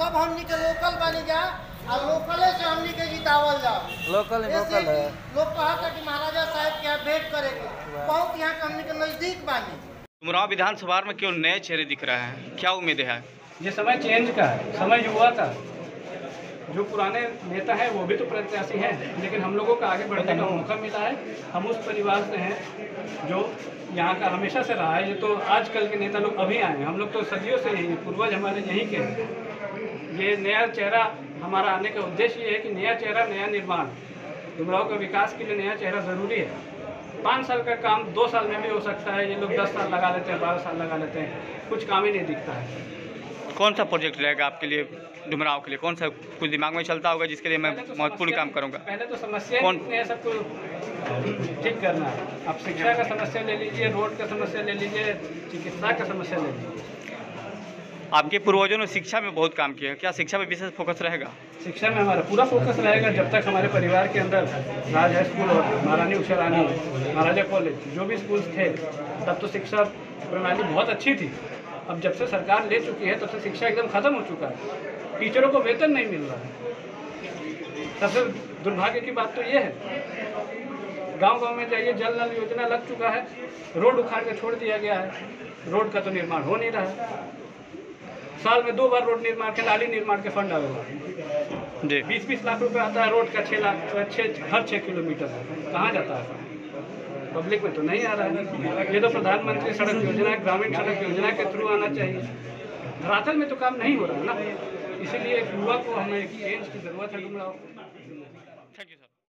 सब हमनी के लोकल बनी जा और लोकले से हमनी के जितावल जाओ। लोकल है। लोग कहता कि महाराजा साहब के भेंट करे के बहुत यहाँ के हमनी के नजदीक बानी। डुमरांव विधानसभा में क्यों नए चेहरे दिख रहे हैं, क्या उम्मीद है? ये समय चेंज का है, समय युवा का। जो पुराने नेता हैं वो भी तो प्रत्याशी हैं, लेकिन हम लोगों का आगे बढ़ने का मौका मिला है। हम उस परिवार से हैं जो यहाँ का हमेशा से रहा है। ये तो आजकल के नेता लोग अभी आए हैं, हम लोग तो सदियों से यही, पूर्वज हमारे यहीं के हैं। ये नया चेहरा, हमारा आने का उद्देश्य ये है कि नया चेहरा, नया निर्माण। डुमरांव का विकास के लिए नया चेहरा ज़रूरी है। 5 साल का काम 2 साल में भी हो सकता है। ये लोग 10 साल लगा लेते हैं, 12 साल लगा लेते हैं, कुछ काम ही नहीं दिखता है। कौन सा प्रोजेक्ट रहेगा आपके लिए, डुमरांव के लिए? कौन सा कुछ दिमाग में चलता होगा जिसके लिए मैं महत्वपूर्ण काम करूंगा? पहले तो समस्या है, सबको ठीक करना है। आप शिक्षा का समस्या ले लीजिए, रोड का समस्या ले लीजिए, चिकित्सा का समस्या ले लीजिए। आपके पूर्वजों ने शिक्षा में बहुत काम किया है, क्या शिक्षा में विशेष फोकस रहेगा? शिक्षा में हमारा पूरा फोकस रहेगा। जब तक हमारे परिवार के अंदर राज हाई स्कूल और महारानी उषा रानी, महाराजा कॉलेज, जो भी स्कूल थे, तब तो शिक्षा प्रणाली बहुत अच्छी थी। अब जब से सरकार ले चुकी है तब से शिक्षा एकदम खत्म हो चुका है। टीचरों को वेतन नहीं मिल रहा है। सबसे दुर्भाग्य की बात तो ये है, गांव-गांव में जाइए, जल नल योजना लग चुका है, रोड उखाड़ के छोड़ दिया गया है। रोड का तो निर्माण हो नहीं रहा है। साल में 2 बार रोड निर्माण के, नाली निर्माण के फंड आवेगा जी। 20-20 लाख रुपए आता है रोड का, 6 लाख हर 6 किलोमीटर कहाँ जाता है? पब्लिक में तो नहीं आ रहा है। ये तो प्रधानमंत्री सड़क योजना, ग्रामीण सड़क योजना के थ्रू आना चाहिए। धरातल में तो काम नहीं हो रहा है ना, इसीलिए युवा को हमें चेंज की जरूरत है। डुमरांव। Thank you sir.